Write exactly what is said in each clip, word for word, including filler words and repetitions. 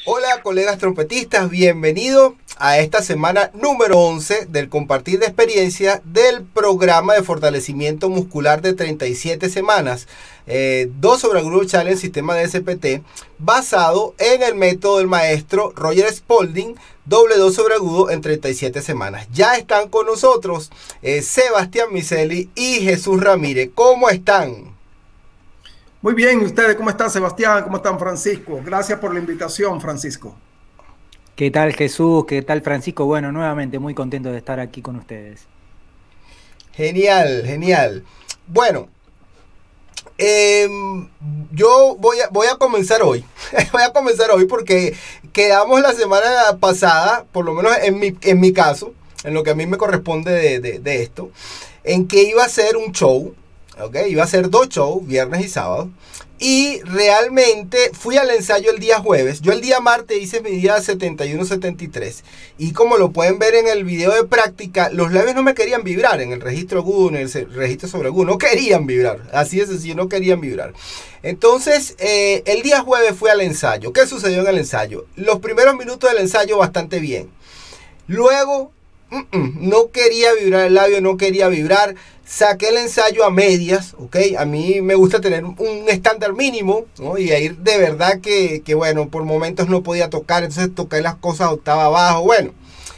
Hola colegas trompetistas, bienvenido a esta semana número once del compartir de experiencia del programa de fortalecimiento muscular de treinta y siete semanas, eh, dos sobre el Group Challenge Sistema de S P T, basado en el método del maestro Roger Spalding, doble dos sobre agudo en treinta y siete semanas. Ya están con nosotros eh, Sebastián Miceli y Jesús Ramírez. ¿Cómo están? Muy bien, ¿y ustedes cómo están, Sebastián? ¿Cómo están, Francisco? Gracias por la invitación, Francisco. ¿Qué tal, Jesús? ¿Qué tal, Francisco? Bueno, nuevamente muy contento de estar aquí con ustedes. Genial, genial. Bueno, eh, yo voy a, voy a comenzar hoy. Voy a comenzar hoy porque quedamos la semana pasada, por lo menos en mi, en mi caso, en lo que a mí me corresponde de, de, de esto, en que iba a ser un show. Okay, iba a ser dos shows, viernes y sábado. Y realmente fui al ensayo el día jueves. Yo el día martes hice mi día setenta y uno setenta y tres. Y como lo pueden ver en el video de práctica, los labios no me querían vibrar en el registro agudo, en el registro sobre agudo. No querían vibrar. Así de sencillo, no querían vibrar. Entonces, eh, el día jueves fui al ensayo. ¿Qué sucedió en el ensayo? Los primeros minutos del ensayo bastante bien. Luego, mm -mm, no quería vibrar el labio, no quería vibrar. Saqué el ensayo a medias, ¿ok? A mí me gusta tener un estándar mínimo, ¿no? Y ahí de verdad que, que, bueno, por momentos no podía tocar, entonces toqué las cosas octava abajo, bueno.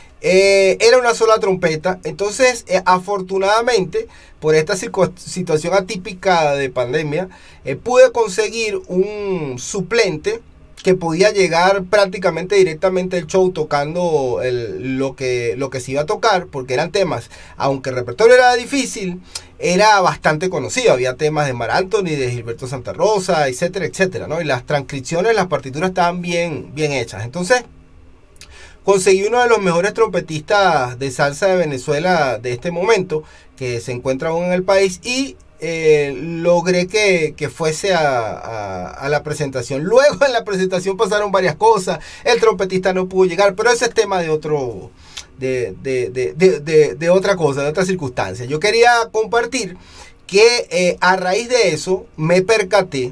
Eh, era una sola trompeta, entonces eh, afortunadamente, por esta situación atípica de pandemia, eh, pude conseguir un suplente que podía llegar prácticamente directamente al show tocando el, lo, que, lo que se iba a tocar, porque eran temas, aunque el repertorio era difícil, era bastante conocido. Había temas de Mar Anthony, de Gilberto Santa Rosa, etcétera, etcétera, ¿no? Y las transcripciones, las partituras estaban bien, bien hechas. Entonces, conseguí uno de los mejores trompetistas de salsa de Venezuela de este momento, que se encuentra aún en el país, y Eh, logré que, que fuese a, a, a la presentación. Luego en la presentación pasaron varias cosas, el trompetista no pudo llegar, pero ese es tema de otro de, de, de, de, de, de otra cosa, de otra circunstancia. Yo quería compartir que eh, a raíz de eso me percaté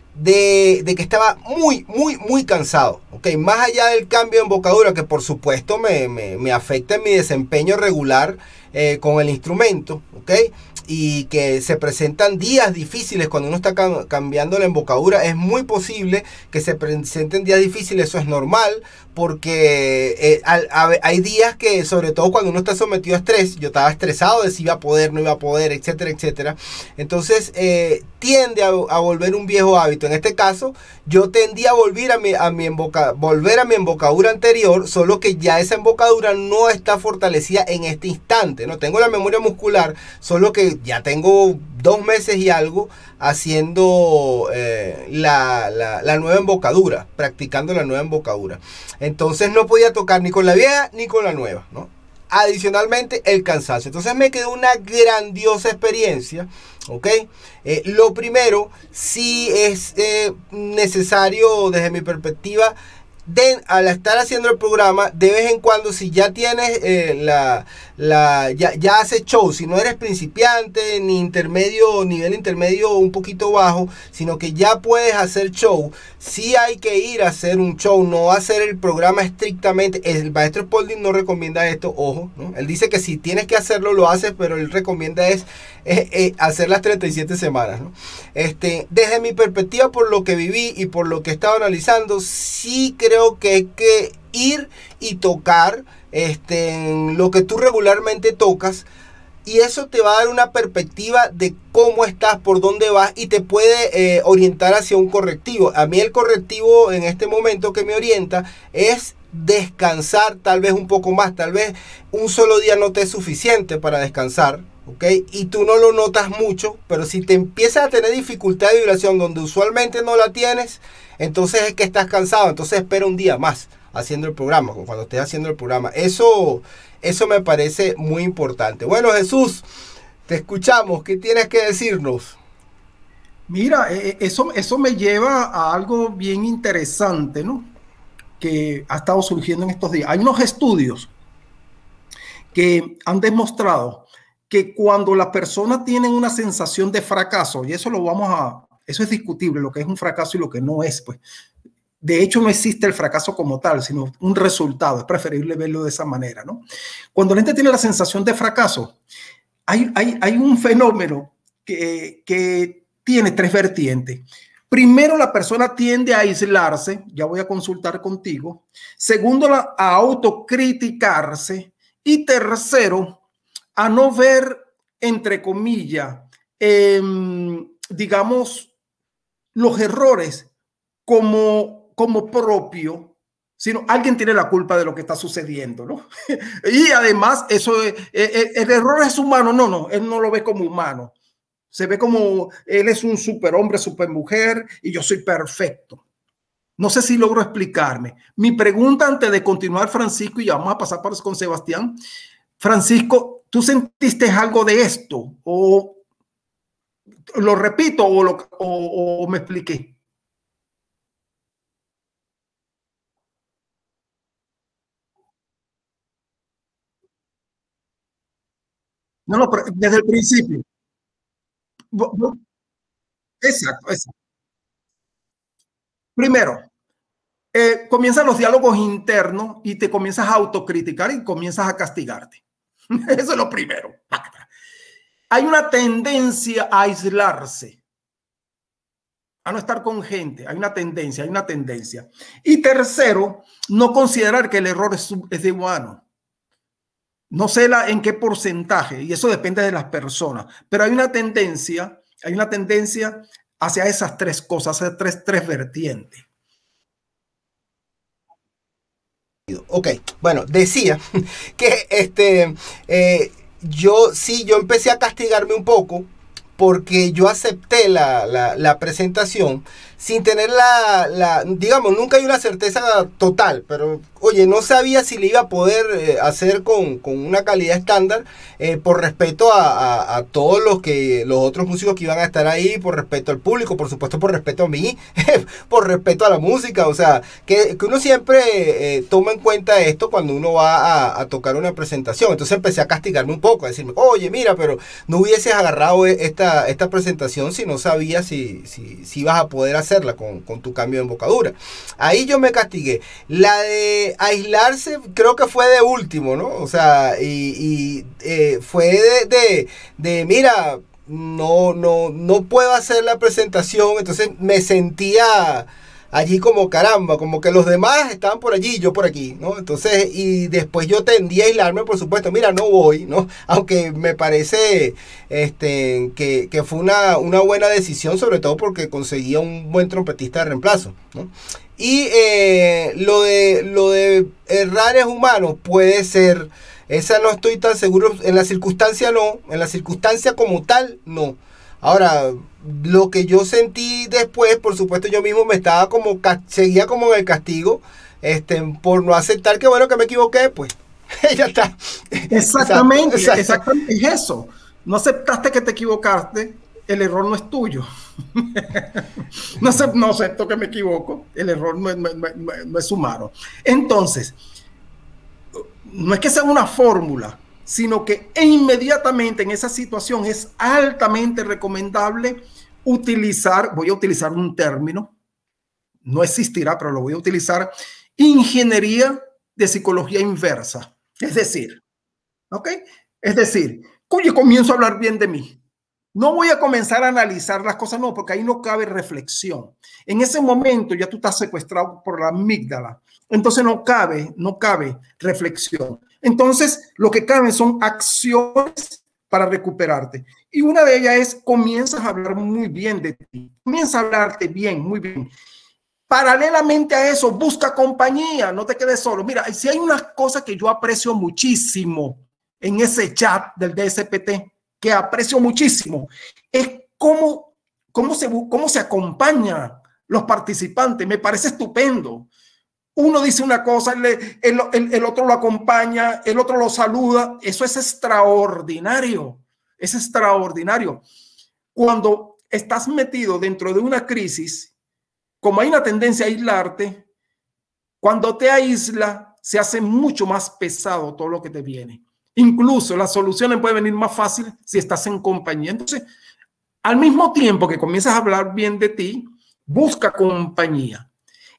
de, de que estaba muy, muy, muy cansado, ¿okay? Más allá del cambio de embocadura, que por supuesto me, me, me afecta en mi desempeño regular eh, con el instrumento, ¿ok? Y que se presentan días difíciles cuando uno está cam cambiando la embocadura. Es muy posible que se presenten días difíciles, eso es normal, porque eh, a, a, hay días que, sobre todo cuando uno está sometido a estrés, yo estaba estresado de si iba a poder, no iba a poder, etcétera, etcétera. Entonces eh, tiende a, a volver un viejo hábito. En este caso, yo tendía a volver a mi, a mi emboca, volver a mi embocadura anterior, solo que ya esa embocadura no está fortalecida en este instante, no tengo la memoria muscular, solo que ya tengo dos meses y algo haciendo eh, la, la, la nueva embocadura, practicando la nueva embocadura. Entonces no podía tocar ni con la vieja ni con la nueva, ¿no? Adicionalmente el cansancio. Entonces me quedó una grandiosa experiencia, ¿ok? Eh, lo primero, sí es eh, necesario desde mi perspectiva, de, al estar haciendo el programa, de vez en cuando, si ya tienes eh, la, la ya, ya haces show, si no eres principiante, ni intermedio, nivel intermedio un poquito bajo, sino que ya puedes hacer show, sí hay que ir a hacer un show, no hacer el programa estrictamente. El maestro Spalding no recomienda esto, ojo, ¿no? Él dice que si tienes que hacerlo, lo haces, pero él recomienda es eh, eh, hacer las treinta y siete semanas, ¿no? Este, desde mi perspectiva, por lo que viví y por lo que he estado analizando, sí creo Creo que hay que ir y tocar este, en lo que tú regularmente tocas, y eso te va a dar una perspectiva de cómo estás, por dónde vas, y te puede eh, orientar hacia un correctivo. A mí el correctivo en este momento que me orienta es descansar tal vez un poco más. Tal vez un solo día no te es suficiente para descansar, ¿ok? Y tú no lo notas mucho, pero si te empiezas a tener dificultad de vibración donde usualmente no la tienes, entonces es que estás cansado. Entonces espera un día más haciendo el programa, cuando estés haciendo el programa. Eso, eso me parece muy importante. Bueno, Jesús, te escuchamos. ¿Qué tienes que decirnos? Mira, eso, eso me lleva a algo bien interesante, ¿no? Que ha estado surgiendo en estos días. Hay unos estudios que han demostrado que cuando las personas tienen una sensación de fracaso, y eso lo vamos a, eso es discutible, lo que es un fracaso y lo que no es, pues De hecho, no existe el fracaso como tal, sino un resultado. Es preferible verlo de esa manera, ¿no? Cuando la gente tiene la sensación de fracaso, hay, hay, hay un fenómeno que, que tiene tres vertientes. Primero, la persona tiende a aislarse, ya voy a consultar contigo. Segundo, la, a autocriticarse. Y tercero, a no ver, entre comillas, eh, digamos, los errores como, como propio, sino alguien tiene la culpa de lo que está sucediendo, ¿no? Y además, eso es, el, el error es humano, no, no, él no lo ve como humano. Se ve como él es un superhombre, supermujer y yo soy perfecto. No sé si logro explicarme. Mi pregunta antes de continuar, Francisco, y ya vamos a pasar por con Sebastián. Francisco, ¿tú sentiste algo de esto? ¿O lo repito o, lo, o, o me expliqué? No, no, pero desde el principio. Exacto, exacto. Primero, eh, comienzan los diálogos internos y te comienzas a autocriticar y comienzas a castigarte. Eso es lo primero. Hay una tendencia a aislarse, a no estar con gente. Hay una tendencia, hay una tendencia. Y tercero, no considerar que el error es, es de humano. No sé la, en qué porcentaje, y eso depende de las personas, pero hay una tendencia, hay una tendencia hacia esas tres cosas, hacia tres, tres vertientes. Ok, bueno, decía que este, eh, yo sí, yo empecé a castigarme un poco porque yo acepté la, la, la presentación sin tener la, la, digamos, nunca hay una certeza total, pero oye, no sabía si le iba a poder eh, hacer con, con una calidad estándar eh, por respeto a, a, a todos los que los otros músicos que iban a estar ahí, por respeto al público, por supuesto por respeto a mí, por respeto a la música, o sea, que, que uno siempre eh, toma en cuenta esto cuando uno va a, a tocar una presentación. Entonces empecé a castigarme un poco, a decirme, oye, mira, pero no hubieses agarrado esta, esta presentación si no sabías si, si, si ibas a poder hacerla con, con tu cambio de embocadura. Ahí yo me castigué. La de aislarse creo que fue de último, ¿no? O sea, y, y eh, fue de, de, de, mira, no, no, no puedo hacer la presentación, entonces me sentía allí como caramba, como que los demás estaban por allí y yo por aquí, ¿no? Entonces, y después yo tendí a aislarme, por supuesto, mira, no voy, ¿no? Aunque me parece este, que, que fue una, una buena decisión, sobre todo porque conseguía un buen trompetista de reemplazo, ¿no? Y eh, lo de lo de errores humanos puede ser, esa no estoy tan seguro, en la circunstancia no, en la circunstancia como tal, no. Ahora, lo que yo sentí después, por supuesto, yo mismo me estaba como, seguía como en el castigo, este, por no aceptar que bueno, que me equivoqué, pues, ya está. Exactamente, exacto, exactamente, es eso. No aceptaste que te equivocaste, el error no es tuyo. no, acepto, no acepto que me equivoco, el error no, no, no, no es humano. Entonces, no es que sea una fórmula, sino que inmediatamente en esa situación es altamente recomendable utilizar, voy a utilizar un término, no existirá, pero lo voy a utilizar, ingeniería de psicología inversa. Es decir, ¿ok? Es decir, oye, comienzo a hablar bien de mí. No voy a comenzar a analizar las cosas, no, porque ahí no cabe reflexión. En ese momento ya tú estás secuestrado por la amígdala. Entonces no cabe, no cabe reflexión. Entonces lo que caben son acciones para recuperarte. Y una de ellas es, comienzas a hablar muy bien de ti. Comienza a hablarte bien, muy bien. Paralelamente a eso, busca compañía, no te quedes solo. Mira, si hay una cosa que yo aprecio muchísimo en ese chat del D S P T, que aprecio muchísimo, es cómo, cómo, se, cómo se acompañan los participantes. Me parece estupendo. Uno dice una cosa, el, el, el, el otro lo acompaña, el otro lo saluda. Eso es extraordinario. Es extraordinario. Cuando estás metido dentro de una crisis, como hay una tendencia a aislarte, cuando te aísla, se hace mucho más pesado todo lo que te viene. Incluso las soluciones pueden venir más fáciles si estás en compañía. Entonces, al mismo tiempo que comienzas a hablar bien de ti, busca compañía.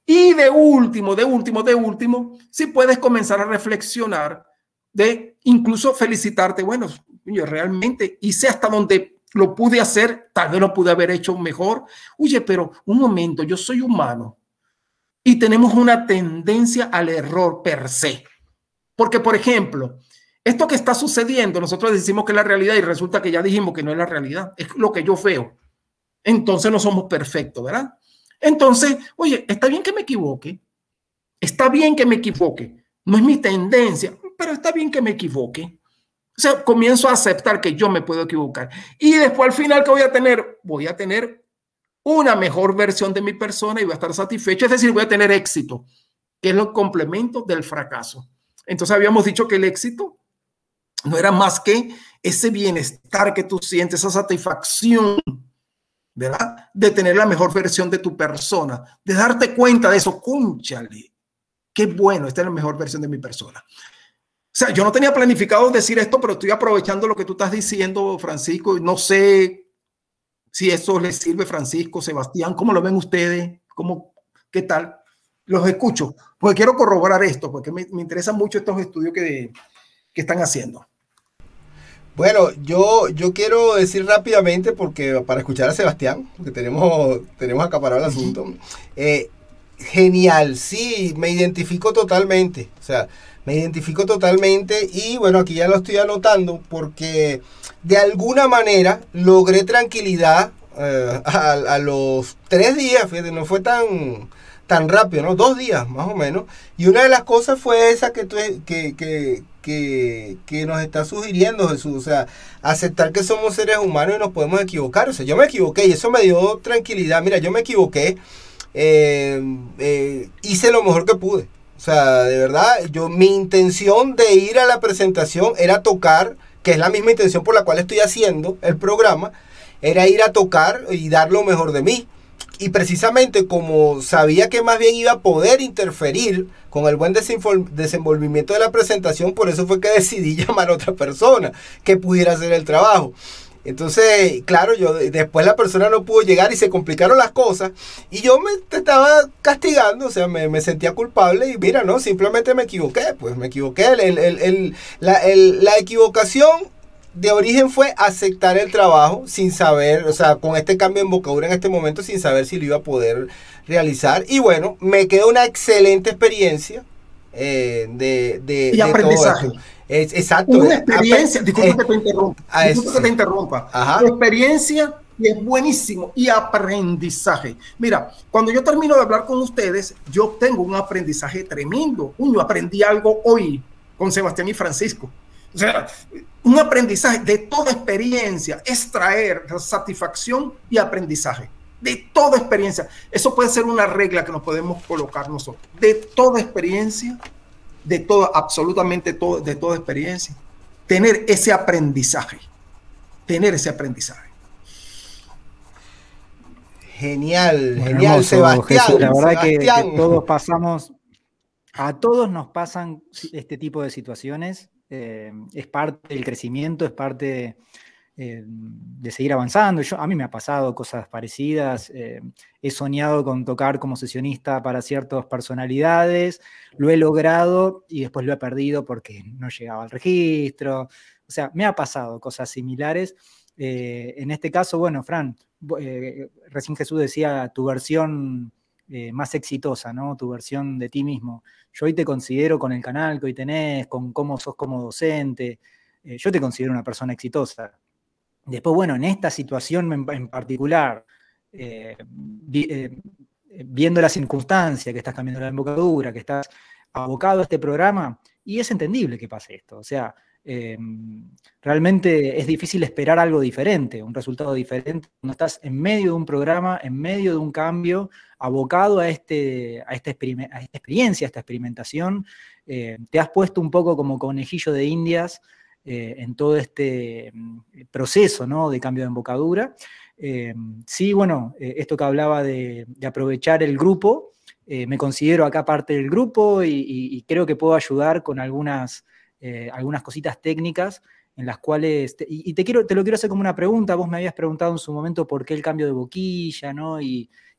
Y de último, de último, de último, si puedes comenzar a reflexionar de incluso felicitarte, bueno, yo realmente hice hasta donde lo pude hacer, tal vez lo pude haber hecho mejor. Oye, pero un momento, yo soy humano y tenemos una tendencia al error per se. Porque, por ejemplo, esto que está sucediendo, nosotros decimos que es la realidad y resulta que ya dijimos que no es la realidad, es lo que yo veo. Entonces no somos perfectos, ¿verdad? Entonces, oye, está bien que me equivoque, está bien que me equivoque, no es mi tendencia, pero está bien que me equivoque. O sea, comienzo a aceptar que yo me puedo equivocar. Y después al final, ¿qué voy a tener? Voy a tener una mejor versión de mi persona y voy a estar satisfecho, es decir, voy a tener éxito, que es lo complemento del fracaso. Entonces habíamos dicho que el éxito no era más que ese bienestar que tú sientes, esa satisfacción, ¿verdad? De tener la mejor versión de tu persona, de darte cuenta de eso. Cónchale, qué bueno, esta es la mejor versión de mi persona. O sea, yo no tenía planificado decir esto, pero estoy aprovechando lo que tú estás diciendo, Francisco. No sé si eso les sirve, Francisco, Sebastián, ¿cómo lo ven ustedes? ¿Cómo, qué tal? Los escucho, porque quiero corroborar esto, porque me, me interesan mucho estos estudios que, que están haciendo. Bueno, yo, yo quiero decir rápidamente, porque para escuchar a Sebastián, porque tenemos, tenemos acaparado el asunto, eh, genial, sí, me identifico totalmente, o sea, me identifico totalmente y bueno, aquí ya lo estoy anotando porque de alguna manera logré tranquilidad eh, a, a los tres días, fíjate, no fue tan... tan rápido, ¿no? Dos días más o menos. Y una de las cosas fue esa que, tú, que, que, que, que nos está sugiriendo Jesús, o sea, aceptar que somos seres humanos y nos podemos equivocar. O sea, yo me equivoqué y eso me dio tranquilidad. Mira, yo me equivoqué, eh, eh, hice lo mejor que pude. O sea, de verdad, yo, mi intención de ir a la presentación era tocar, que es la misma intención por la cual estoy haciendo el programa, era ir a tocar y dar lo mejor de mí. Y precisamente como sabía que más bien iba a poder interferir con el buen desenvolvimiento de la presentación, por eso fue que decidí llamar a otra persona que pudiera hacer el trabajo. Entonces, claro, yo después la persona no pudo llegar y se complicaron las cosas y yo me estaba castigando, o sea, me, me sentía culpable y mira, no, simplemente me equivoqué, pues me equivoqué. El, el, el, el, la, el, la equivocación de origen fue aceptar el trabajo sin saber, o sea, con este cambio en vocabulario en este momento, sin saber si lo iba a poder realizar. Y bueno, me quedó una excelente experiencia eh, de, de, y de aprendizaje. todo esto. Es, exacto. Una experiencia, Ap disculpa eh, que te interrumpa, disculpa sí. que te interrumpa. Ajá. Experiencia y es buenísimo. Y aprendizaje. Mira, cuando yo termino de hablar con ustedes, yo tengo un aprendizaje tremendo. Uy, yo aprendí algo hoy con Sebastián y Francisco. O sea, un aprendizaje de toda experiencia, extraer satisfacción y aprendizaje. De toda experiencia. Eso puede ser una regla que nos podemos colocar nosotros. De toda experiencia, de toda, absolutamente todo, de toda experiencia, tener ese aprendizaje. Tener ese aprendizaje. Genial, bueno, genial, hermoso, Sebastián. Jesús, la verdad Sebastián. Que, que todos pasamos, a todos nos pasan este tipo de situaciones. Eh, es parte del crecimiento, es parte eh, de seguir avanzando. Yo, a mí me ha pasado cosas parecidas. Eh, he soñado con tocar como sesionista para ciertas personalidades, lo he logrado y después lo he perdido porque no llegaba al registro. O sea, me ha pasado cosas similares. Eh, en este caso, bueno, Fran, eh, recién Jesús decía tu versión eh, más exitosa, ¿no? Tu versión de ti mismo. Yo hoy te considero con el canal que hoy tenés, con cómo sos como docente, eh, yo te considero una persona exitosa. Después, bueno, en esta situación en, en particular, eh, vi, eh, viendo la circunstancia, que estás cambiando la embocadura, que estás abocado a este programa, y es entendible que pase esto. O sea, eh, realmente es difícil esperar algo diferente, un resultado diferente, cuando estás en medio de un programa, en medio de un cambio, abocado a, este, a, esta, a esta experiencia, a esta experimentación. Eh, te has puesto un poco como conejillo de indias eh, en todo este proceso, ¿no?, de cambio de embocadura. Eh, sí, bueno, eh, esto que hablaba de, de aprovechar el grupo, eh, me considero acá parte del grupo y, y, y creo que puedo ayudar con algunas, eh, algunas cositas técnicas en las cuales, te, y, y te, quiero, te lo quiero hacer como una pregunta. Vos me habías preguntado en su momento por qué el cambio de boquilla, ¿no? Y,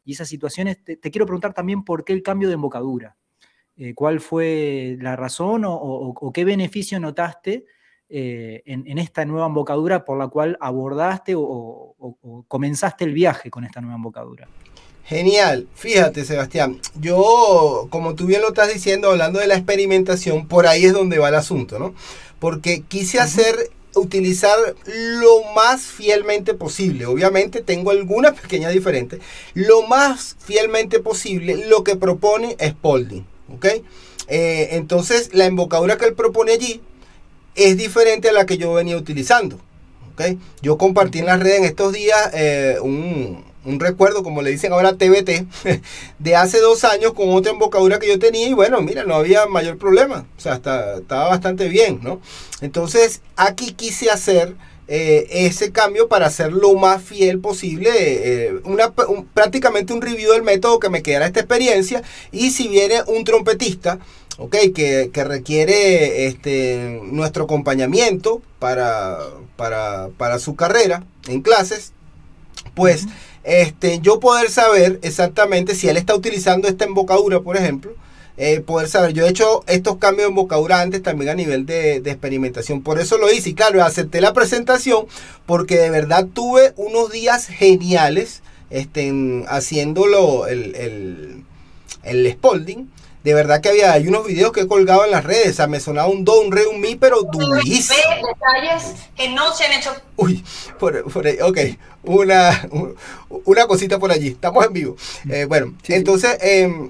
y esas situaciones, te, te quiero preguntar también por qué el cambio de embocadura. Eh, ¿Cuál fue la razón o, o, o qué beneficio notaste eh, en, en esta nueva embocadura por la cual abordaste o, o, o comenzaste el viaje con esta nueva embocadura? Genial, fíjate Sebastián, yo como tú bien lo estás diciendo, hablando de la experimentación, por ahí es donde va el asunto, ¿no? Porque quise hacer, utilizar lo más fielmente posible, obviamente tengo algunas pequeñas diferentes, lo más fielmente posible lo que propone Spalding, ¿ok? Eh, entonces la embocadura que él propone allí es diferente a la que yo venía utilizando, ¿ok? Yo compartí en las redes en estos días eh, un... un recuerdo, como le dicen ahora T B T, de hace dos años con otra embocadura que yo tenía y bueno, mira, no había mayor problema, o sea, está, estaba bastante bien, ¿no? Entonces, aquí quise hacer eh, ese cambio para hacer lo más fiel posible, eh, una, un, prácticamente un review del método que me quedara esta experiencia, y si viene un trompetista, ok, que, que requiere este, nuestro acompañamiento para, para, para su carrera en clases, pues... Uh-huh. Este, yo poder saber exactamente si él está utilizando esta embocadura, por ejemplo, eh, poder saber. Yo he hecho estos cambios de embocadura antes también a nivel de, de experimentación, por eso lo hice. Y claro, acepté la presentación porque de verdad tuve unos días geniales este, haciéndolo el, el, el Spalding. De verdad que había, hay unos videos que he colgado en las redes, o sea, me sonaba un do, un re, un mi, pero durísimo. Detalles que no se han hecho. Uy, por, por ahí, ok, una, una cosita por allí, estamos en vivo. Eh, bueno, sí, entonces, sí. Eh,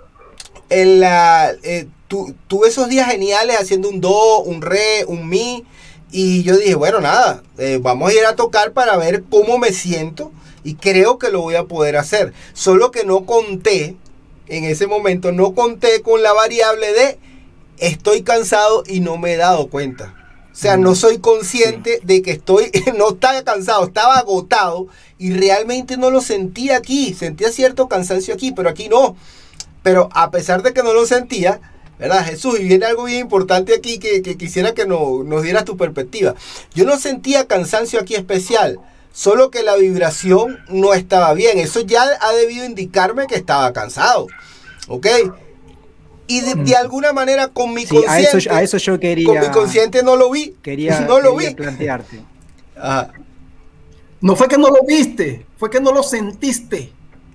en la, eh, tu, tuve esos días geniales haciendo un do, un re, un mi, y yo dije, bueno, nada, eh, vamos a ir a tocar para ver cómo me siento, y creo que lo voy a poder hacer, solo que no conté. En ese momento no conté con la variable de estoy cansado y no me he dado cuenta. O sea, no soy consciente sí. de que estoy, no estaba cansado, estaba agotado y realmente no lo sentía aquí. Sentía cierto cansancio aquí, pero aquí no. Pero a pesar de que no lo sentía, ¿verdad, Jesús? Y viene algo bien importante aquí que, que quisiera que no, nos dieras tu perspectiva. Yo no sentía cansancio aquí especial. Solo que la vibración no estaba bien. Eso ya ha debido indicarme que estaba cansado. ¿Ok? Y de, de alguna manera con mi sí, consciente... A eso, a eso yo quería... Con mi consciente no lo vi. Quería, no lo quería vi. plantearte. Ajá. No fue que no lo viste, fue que no lo sentiste.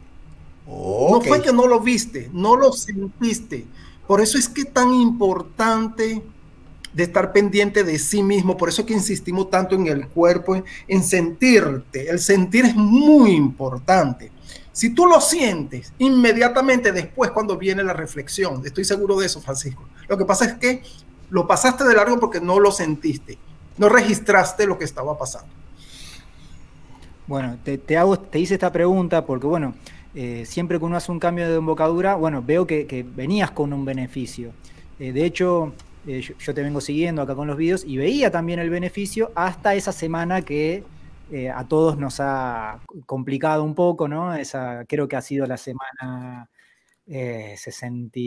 Okay. No fue que no lo viste, no lo sentiste. Por eso es que es tan importante... de estar pendiente de sí mismo, por eso es que insistimos tanto en el cuerpo, en sentirte. El sentir es muy importante. Si tú lo sientes, inmediatamente después cuando viene la reflexión, estoy seguro de eso, Francisco. Lo que pasa es que lo pasaste de largo porque no lo sentiste, no registraste lo que estaba pasando. Bueno, te, te, hago, te hice esta pregunta porque, bueno, eh, siempre que uno hace un cambio de embocadura, bueno, veo que, que venías con un beneficio. Eh, de hecho... Eh, yo, yo te vengo siguiendo acá con los vídeos y veía también el beneficio hasta esa semana que eh, a todos nos ha complicado un poco, ¿no? Esa, creo que ha sido la semana eh, sesenta,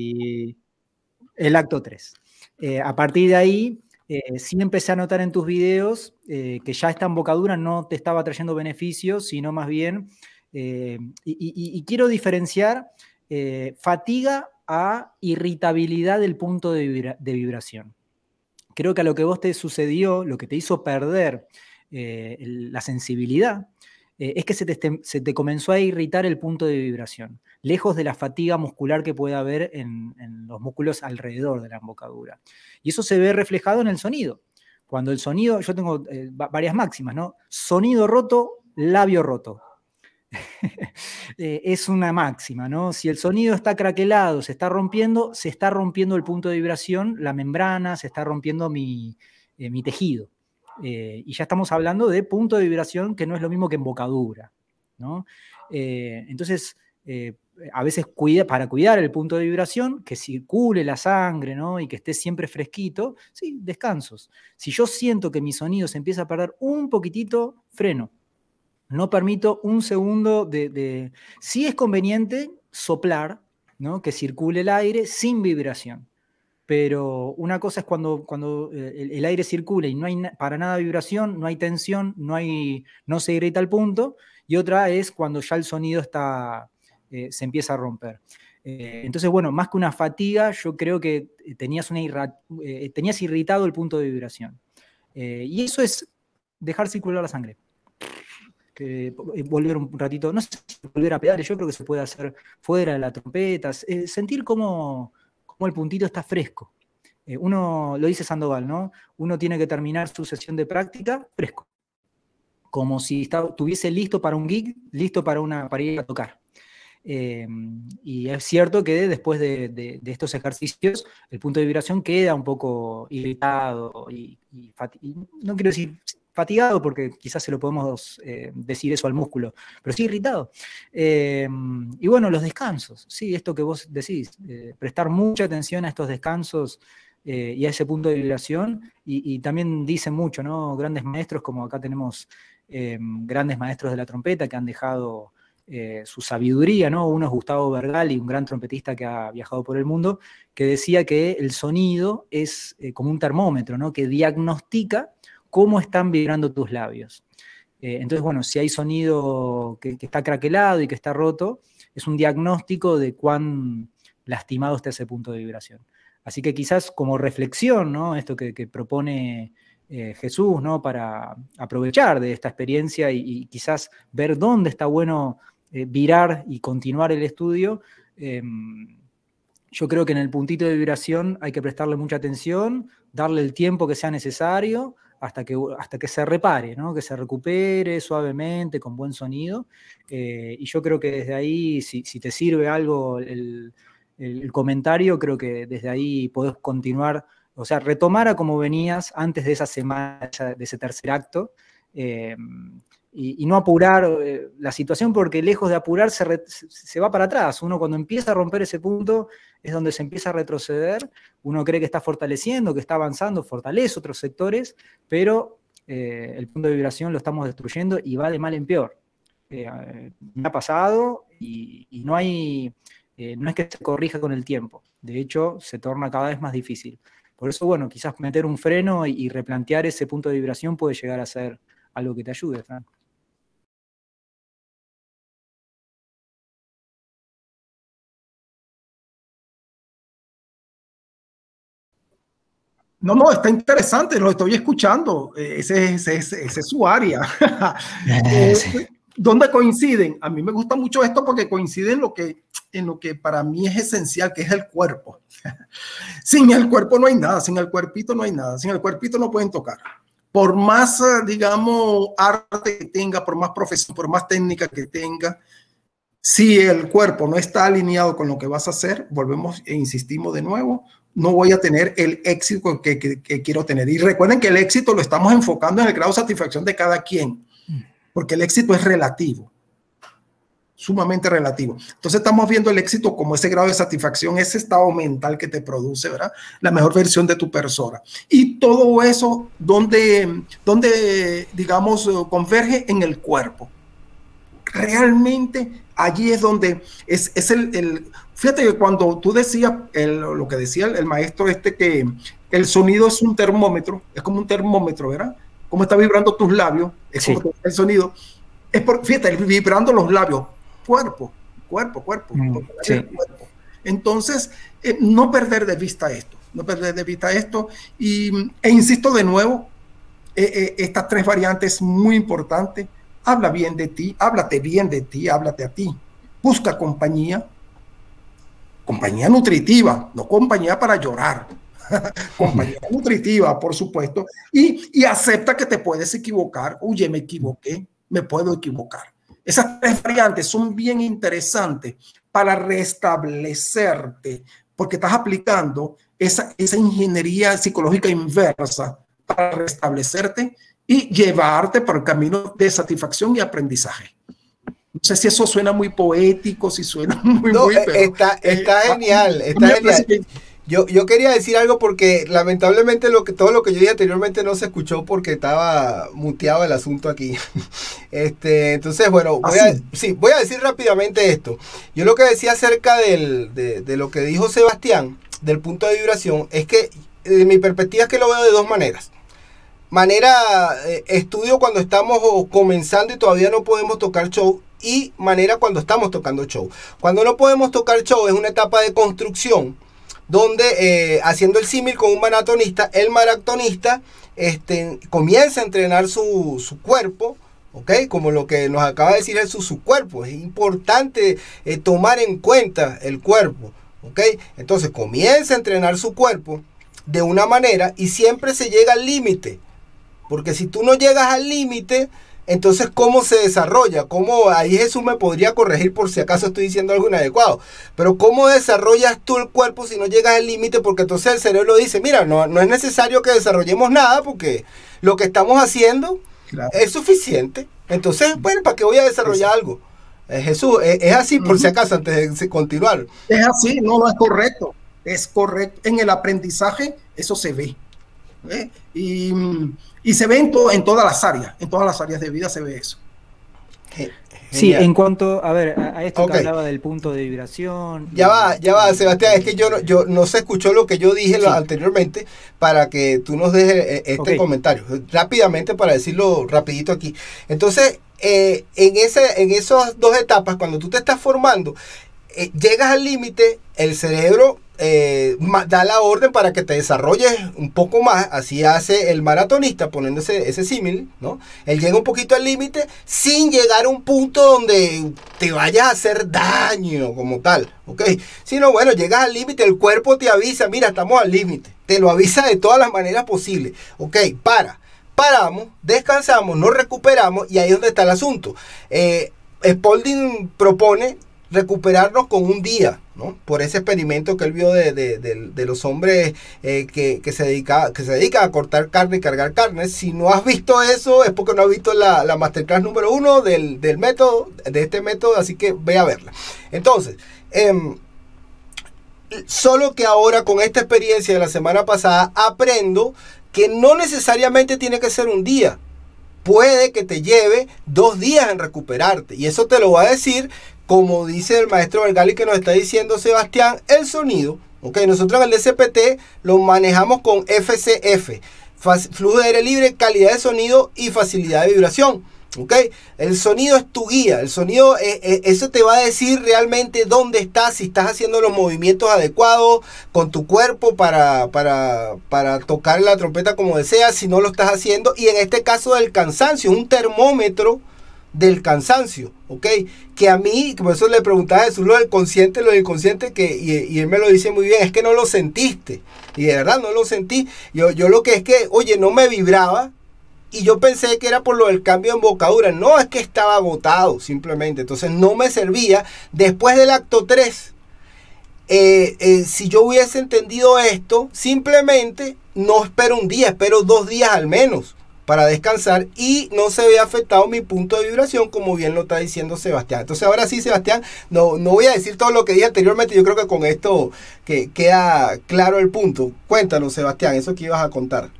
el acto tres. Eh, a partir de ahí, eh, sí empecé a notar en tus videos eh, que ya esta embocadura no te estaba trayendo beneficios, sino más bien, eh, y, y, y quiero diferenciar eh, fatiga a irritabilidad del punto de, vibra de vibración. Creo que a lo que vos te sucedió, lo que te hizo perder eh, la sensibilidad, eh, es que se te, se te comenzó a irritar el punto de vibración, lejos de la fatiga muscular que puede haber en, en los músculos alrededor de la embocadura. Y eso se ve reflejado en el sonido. Cuando el sonido, yo tengo eh, varias máximas, ¿no? Sonido roto, labio roto. eh, es una máxima, ¿no? Si el sonido está craquelado, se está rompiendo, se está rompiendo el punto de vibración, la membrana, se está rompiendo mi, eh, mi tejido. Eh, y ya estamos hablando de punto de vibración que no es lo mismo que embocadura, ¿no? Eh, entonces, eh, a veces cuida, para cuidar el punto de vibración, que circule la sangre, ¿no? Y que esté siempre fresquito, sí, descansos. Si yo siento que mi sonido se empieza a perder un poquitito, freno. No permito un segundo de... de... Sí es conveniente soplar, ¿no? Que circule el aire sin vibración. Pero una cosa es cuando, cuando el, el aire circula y no hay para nada vibración, no hay tensión, no, hay, no se irrita al punto. Y otra es cuando ya el sonido está, eh, se empieza a romper. Eh, entonces, bueno, más que una fatiga, yo creo que tenías, una irra, eh, tenías irritado el punto de vibración. Eh, y eso es dejar circular la sangre. Que, eh, volver un ratito, no sé si volver a pedales, yo creo que se puede hacer fuera de la trompeta, eh, sentir cómo, cómo el puntito está fresco. Eh, uno, lo dice Sandoval, ¿no? Uno tiene que terminar su sesión de práctica fresco, como si estuviese listo para un gig, listo para, una, para ir a tocar. Eh, y es cierto que después de, de, de estos ejercicios el punto de vibración queda un poco irritado y, y, y no quiero decir fatigado porque quizás se lo podemos eh, decir eso al músculo, pero sí irritado. Eh, y bueno, los descansos, sí, esto que vos decís, eh, prestar mucha atención a estos descansos eh, y a ese punto de vibración, y, y también dicen mucho, ¿no? Grandes maestros, como acá tenemos eh, grandes maestros de la trompeta que han dejado Eh, su sabiduría, ¿no? Uno es Gustavo Bergali, un gran trompetista que ha viajado por el mundo, que decía que el sonido es eh, como un termómetro, ¿no? Que diagnostica cómo están vibrando tus labios. Eh, entonces, bueno, si hay sonido que, que está craquelado y que está roto, es un diagnóstico de cuán lastimado está ese punto de vibración. Así que quizás como reflexión, ¿no? Esto que, que propone eh, Jesús, ¿no? Para aprovechar de esta experiencia y, y quizás ver dónde está bueno Eh, virar y continuar el estudio, eh, yo creo que en el puntito de vibración hay que prestarle mucha atención, darle el tiempo que sea necesario hasta que, hasta que se repare, ¿no? Que se recupere suavemente, con buen sonido, eh, y yo creo que desde ahí, si, si te sirve algo el, el, el comentario, creo que desde ahí podés continuar, o sea, retomar a como venías antes de esa semana, de ese tercer acto, eh, Y, y no apurar eh, la situación, porque lejos de apurar se, re, se va para atrás. Uno cuando empieza a romper ese punto es donde se empieza a retroceder. Uno cree que está fortaleciendo, que está avanzando, fortalece otros sectores, pero eh, el punto de vibración lo estamos destruyendo y va de mal en peor. Eh, me ha pasado y, y no hay, eh, no es que se corrija con el tiempo. De hecho, se torna cada vez más difícil. Por eso, bueno, quizás meter un freno y, y replantear ese punto de vibración puede llegar a ser algo que te ayude, Frank. No, no, está interesante, lo estoy escuchando. Ese, ese, ese, ese es su área. Sí. ¿Dónde coinciden? A mí me gusta mucho esto porque coincide en lo que, en lo que para mí es esencial, que es el cuerpo. Sin el cuerpo no hay nada, sin el cuerpito no hay nada, sin el cuerpito no pueden tocar. Por más, digamos, arte que tenga, por más profesión, por más técnica que tenga, si el cuerpo no está alineado con lo que vas a hacer, volvemos e insistimos de nuevo, no voy a tener el éxito que, que, que quiero tener. Y recuerden que el éxito lo estamos enfocando en el grado de satisfacción de cada quien, porque el éxito es relativo, sumamente relativo. Entonces estamos viendo el éxito como ese grado de satisfacción, ese estado mental que te produce, ¿verdad? La mejor versión de tu persona. Y todo eso, donde, donde digamos, converge en el cuerpo. Realmente allí es donde es, es el, el... Fíjate que cuando tú decías, el, lo que decía el, el maestro este, que el sonido es un termómetro, es como un termómetro, ¿verdad? Cómo está vibrando tus labios, es sí. Como el sonido. Es por, fíjate, vibrando los labios, cuerpo, cuerpo, cuerpo. Mm, sí. cuerpo. Entonces, eh, no perder de vista esto, no perder de vista esto. Y, e insisto de nuevo, eh, eh, estas tres variantes muy importantes. Habla bien de ti, háblate bien de ti, háblate a ti. Busca compañía, compañía nutritiva, no compañía para llorar. Compañía nutritiva, por supuesto, y, y acepta que te puedes equivocar. Oye, me equivoqué, me puedo equivocar. Esas tres variantes son bien interesantes para restablecerte, porque estás aplicando esa, esa ingeniería psicológica inversa para restablecerte y llevarte por el camino de satisfacción y aprendizaje. No sé si eso suena muy poético, si suena muy... No, muy pero, está, está eh, genial, está genial. Que, Yo, yo quería decir algo porque lamentablemente lo que, todo lo que yo dije anteriormente no se escuchó porque estaba muteado el asunto aquí. Este, entonces, bueno, voy a, sí, voy a decir rápidamente esto. Yo lo que decía acerca del, de, de lo que dijo Sebastián, del punto de vibración, es que de mi perspectiva es que lo veo de dos maneras. Manera, eh, estudio cuando estamos comenzando y todavía no podemos tocar show, y manera cuando estamos tocando show. Cuando no podemos tocar show es una etapa de construcción donde, eh, haciendo el símil con un maratonista, el maratonista este, comienza a entrenar su, su cuerpo, ¿ok? Como lo que nos acaba de decir Jesús, su cuerpo. Es importante eh, tomar en cuenta el cuerpo, ¿ok? Entonces comienza a entrenar su cuerpo de una manera y siempre se llega al límite. Porque si tú no llegas al límite, entonces ¿cómo se desarrolla? ¿Cómo? Ahí Jesús me podría corregir por si acaso estoy diciendo algo inadecuado. Pero ¿cómo desarrollas tú el cuerpo si no llegas al límite? Porque entonces el cerebro dice, mira, no, no es necesario que desarrollemos nada porque lo que estamos haciendo claro. es suficiente. Entonces, bueno, ¿para qué voy a desarrollar algo? Eh, Jesús, es, es así por uh-huh. si acaso antes de continuar. Es así, no, no es correcto. Es correcto. En el aprendizaje eso se ve. ¿eh? Y... Y se ve en, to, en todas las áreas, en todas las áreas de vida se ve eso. Sí, en cuanto, a ver, a, a esto okay. que hablaba del punto de vibración. Ya va, ya va, Sebastián, es que yo no, yo no se escuchó lo que yo dije sí. anteriormente para que tú nos dejes este okay. comentario. Rápidamente, para decirlo rapidito aquí. Entonces, eh, en, ese, en esas dos etapas, cuando tú te estás formando, eh, llegas al límite, el cerebro... Eh, da la orden para que te desarrolles un poco más, así hace el maratonista poniéndose ese símil, ¿no? Él llega un poquito al límite sin llegar a un punto donde te vayas a hacer daño como tal, ¿ok? Sino bueno, llegas al límite, el cuerpo te avisa, mira, estamos al límite, te lo avisa de todas las maneras posibles, ¿ok? Para, paramos, descansamos, nos recuperamos y ahí es donde está el asunto. Eh, Spalding propone recuperarnos con un día, ¿no? Por ese experimento que él vio de, de, de, de los hombres eh, que, que, se dedica, que se dedican a cortar carne y cargar carne. Si no has visto eso es porque no has visto la, la masterclass número uno del, del método, de este método, así que ve a verla. Entonces, eh, solo que ahora con esta experiencia de la semana pasada aprendo que no necesariamente tiene que ser un día. Puede que te lleve dos días en recuperarte. Y eso te lo va a decir, como dice el maestro Vergali que nos está diciendo Sebastián, el sonido. Okay, nosotros en el D C P T lo manejamos con F C F. Flujo de aire libre, calidad de sonido y facilidad de vibración. Okay, el sonido es tu guía. El sonido, eh, eh, eso te va a decir realmente dónde estás, si estás haciendo los movimientos adecuados con tu cuerpo para, para, para tocar la trompeta como deseas, si no lo estás haciendo. Y en este caso del cansancio, un termómetro del cansancio, ¿ok? Que a mí, por eso le preguntaba a Jesús lo del consciente, lo del inconsciente, que, y, y él me lo dice muy bien, es que no lo sentiste. Y de verdad no lo sentí. Yo, yo lo que es que, oye, no me vibraba. Y yo pensé que era por lo del cambio de embocadura. No, es que estaba agotado simplemente. Entonces no me servía. Después del acto tres, eh, eh, si yo hubiese entendido esto, simplemente no espero un día, espero dos días al menos para descansar y no se ve afectado mi punto de vibración, como bien lo está diciendo Sebastián. Entonces ahora sí, Sebastián, no, no voy a decir todo lo que dije anteriormente. Yo creo que con esto que queda claro el punto. Cuéntanos, Sebastián, eso que ibas a contar.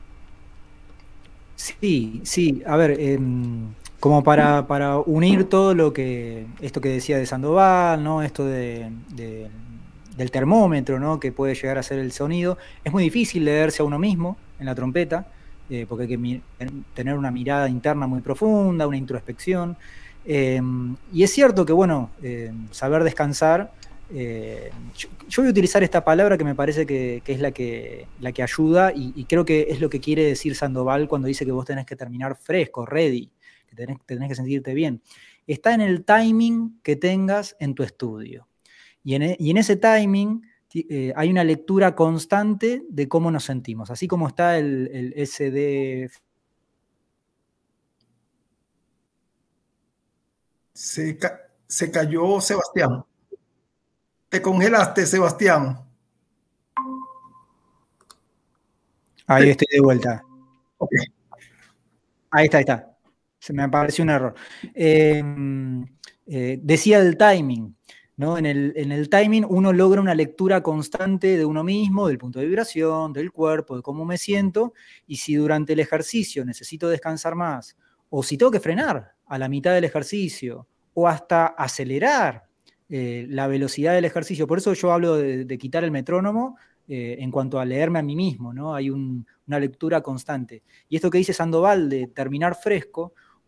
Sí, sí, a ver, eh, como para, para unir todo lo que, esto que decía de Sandoval, ¿no? Esto de, de, del termómetro, ¿no? Que puede llegar a ser el sonido, es muy difícil leerse a uno mismo en la trompeta, eh, porque hay que tener una mirada interna muy profunda, una introspección, eh, y es cierto que, bueno, eh, saber descansar, Eh, yo, yo voy a utilizar esta palabra que me parece que, que es la que, la que ayuda y, y creo que es lo que quiere decir Sandoval cuando dice que vos tenés que terminar fresco, ready, que tenés, tenés que sentirte bien. Está en el timing que tengas en tu estudio. Y en, y en ese timing eh, hay una lectura constante de cómo nos sentimos. Así como está el, el S D. Se, ca se cayó Sebastián. Te congelaste, Sebastián. Ahí estoy de vuelta. Okay. Ahí está, ahí está. Se me apareció un error. Eh, eh, decía el timing, ¿no? En el, en el timing uno logra una lectura constante de uno mismo, del punto de vibración, del cuerpo, de cómo me siento, y si durante el ejercicio necesito descansar más, o si tengo que frenar a la mitad del ejercicio, o hasta acelerar Eh, la velocidad del ejercicio. Por eso yo hablo de, de quitar el metrónomo eh, en cuanto a leerme a mí mismo, ¿no? Hay un, una lectura constante. Y esto que dice Sandoval de terminar fresco,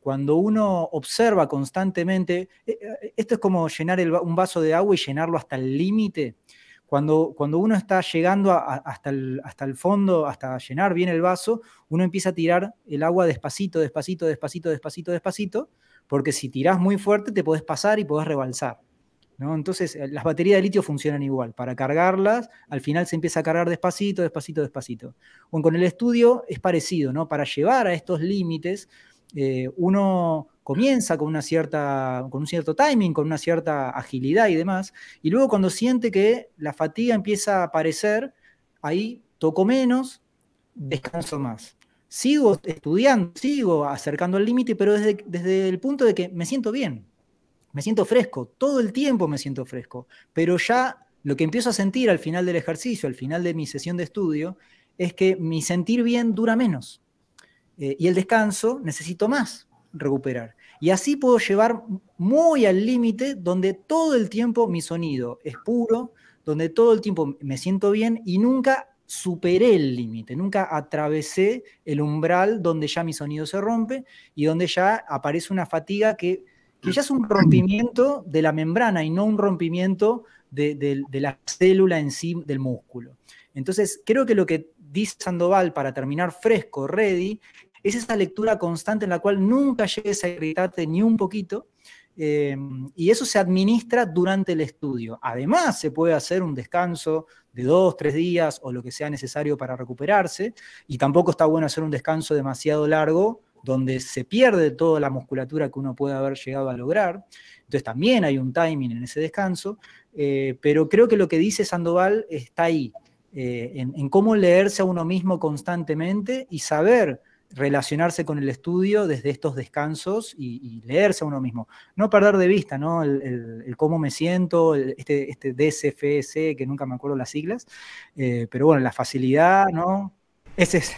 cuando uno observa constantemente, esto es como llenar el, un vaso de agua y llenarlo hasta el límite. Cuando, cuando uno está llegando a, a, hasta, el, hasta el fondo, hasta llenar bien el vaso, uno empieza a tirar el agua despacito, despacito, despacito, despacito, despacito, porque si tirás muy fuerte te podés pasar y podés rebalsar, ¿no? Entonces, las baterías de litio funcionan igual. Para cargarlas, al final se empieza a cargar despacito, despacito, despacito. Bueno, con el estudio es parecido, ¿no? Para llevar a estos límites, eh, uno comienza con, una cierta, con un cierto timing, con una cierta agilidad y demás, y luego cuando siente que la fatiga empieza a aparecer, ahí toco menos, descanso más. Sigo estudiando, sigo acercando al límite, pero desde, desde el punto de que me siento bien, me siento fresco, todo el tiempo me siento fresco, pero ya lo que empiezo a sentir al final del ejercicio, al final de mi sesión de estudio, es que mi sentir bien dura menos, eh, y el descanso necesito más recuperar. Y así puedo llevar muy al límite donde todo el tiempo mi sonido es puro, donde todo el tiempo me siento bien y nunca superé el límite, nunca atravesé el umbral donde ya mi sonido se rompe y donde ya aparece una fatiga que, que ya es un rompimiento de la membrana y no un rompimiento de, de, de la célula en sí del músculo. Entonces, creo que lo que dice Sandoval para terminar fresco, ready, es esa lectura constante en la cual nunca llegues a irritarte ni un poquito, eh, y eso se administra durante el estudio. Además, se puede hacer un descanso de dos, tres días o lo que sea necesario para recuperarse, y tampoco está bueno hacer un descanso demasiado largo donde se pierde toda la musculatura que uno puede haber llegado a lograr. Entonces también hay un timing en ese descanso, eh, pero creo que lo que dice Sandoval está ahí, eh, en, en cómo leerse a uno mismo constantemente y saber relacionarse con el estudio desde estos descansos y, y leerse a uno mismo. No perder de vista, ¿no? el, el, el cómo me siento, el, este, este D S F S, que nunca me acuerdo las siglas, eh, pero bueno, la facilidad, ¿no? Ese es,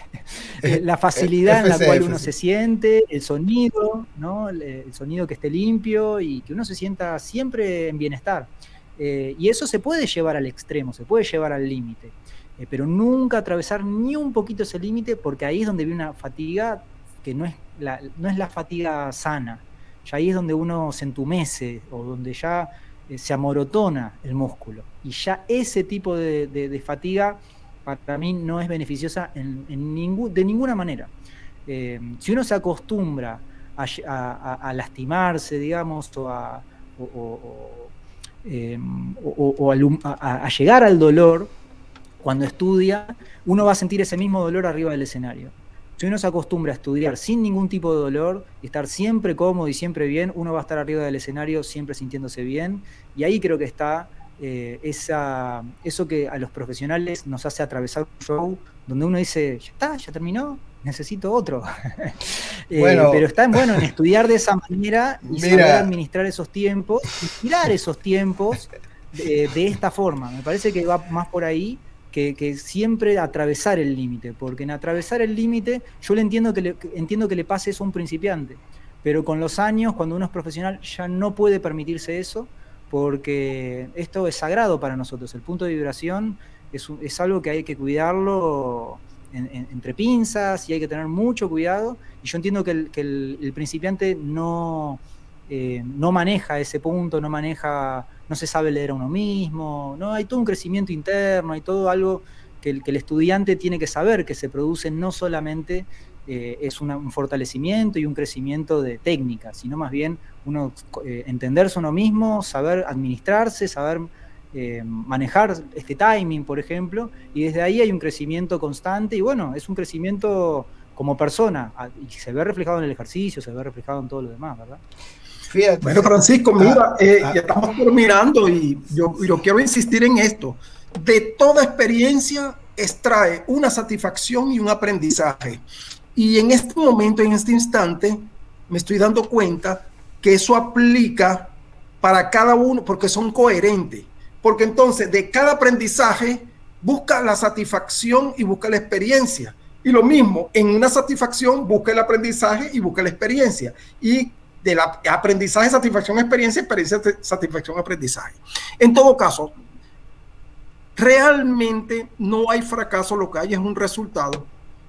la facilidad en la cual uno se siente, el sonido, ¿no? El, el sonido que esté limpio y que uno se sienta siempre en bienestar. Eh, y eso se puede llevar al extremo, se puede llevar al límite. Eh, pero nunca atravesar ni un poquito ese límite, porque ahí es donde viene una fatiga que no es, la, no es la fatiga sana. Ya ahí es donde uno se entumece o donde ya eh, se amorotona el músculo. Y ya ese tipo de, de, de fatiga para mí no es beneficiosa en, en ningún, de ninguna manera. Eh, si uno se acostumbra a, a, a lastimarse, digamos, o a, o, o, eh, o, o a, a llegar al dolor, cuando estudia, uno va a sentir ese mismo dolor arriba del escenario. Si uno se acostumbra a estudiar sin ningún tipo de dolor, y estar siempre cómodo y siempre bien, uno va a estar arriba del escenario siempre sintiéndose bien, y ahí creo que está eh, esa, eso que a los profesionales nos hace atravesar un show, donde uno dice, ya está, ya terminó, necesito otro. eh, bueno, pero está bueno en estudiar de esa manera y mira, saber administrar esos tiempos, y tirar esos tiempos de, de esta forma. Me parece que va más por ahí, Que, que siempre atravesar el límite, porque en atravesar el límite yo le entiendo que, le, entiendo que le pase eso a un principiante, pero con los años, cuando uno es profesional, ya no puede permitirse eso, porque esto es sagrado para nosotros. El punto de vibración es, es algo que hay que cuidarlo en, en, entre pinzas y hay que tener mucho cuidado, y yo entiendo que el, que el, el principiante no, eh, no maneja ese punto, no maneja... no se sabe leer a uno mismo, ¿no? Hay todo un crecimiento interno, hay todo algo que el, que el estudiante tiene que saber, que se produce no solamente eh, es una, un fortalecimiento y un crecimiento de técnica, sino más bien uno eh, entenderse a uno mismo, saber administrarse, saber eh, manejar este timing, por ejemplo, y desde ahí hay un crecimiento constante, y bueno, es un crecimiento como persona, y se ve reflejado en el ejercicio, se ve reflejado en todo lo demás, ¿verdad? Fíjate. Bueno, Francisco, mira, eh, ya estamos terminando y yo, yo quiero insistir en esto. De toda experiencia extrae una satisfacción y un aprendizaje. Y en este momento, en este instante, me estoy dando cuenta que eso aplica para cada uno, porque son coherentes. Porque entonces, de cada aprendizaje, busca la satisfacción y busca la experiencia. Y lo mismo, en una satisfacción, busca el aprendizaje y busca la experiencia. Y del aprendizaje, satisfacción, experiencia, experiencia, satisfacción, aprendizaje. En todo caso, realmente no hay fracaso, lo que hay es un resultado.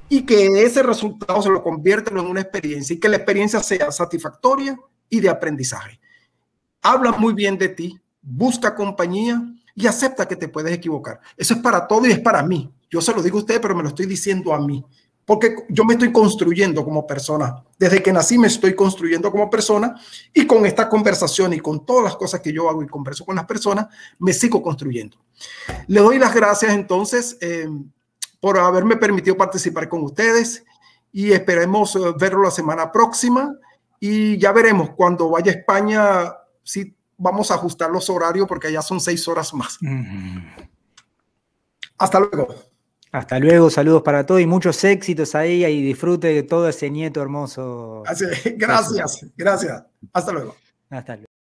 y que ese resultado se lo convierta en una experiencia y que la experiencia sea satisfactoria y de aprendizaje. Habla muy bien de ti, busca compañía y acepta que te puedes equivocar. Eso es para todo y es para mí. Yo se lo digo a usted, pero me lo estoy diciendo a mí, porque yo me estoy construyendo como persona. Desde que nací me estoy construyendo como persona y con esta conversación y con todas las cosas que yo hago y converso con las personas, me sigo construyendo. Le doy las gracias entonces eh, por haberme permitido participar con ustedes y esperemos verlo la semana próxima y ya veremos cuando vaya a España si vamos a ajustar los horarios porque allá son seis horas más. Mm. Hasta luego. Hasta luego, saludos para todos y muchos éxitos ahí y disfrute de todo ese nieto hermoso. Así, gracias, gracias. Hasta luego. Hasta luego.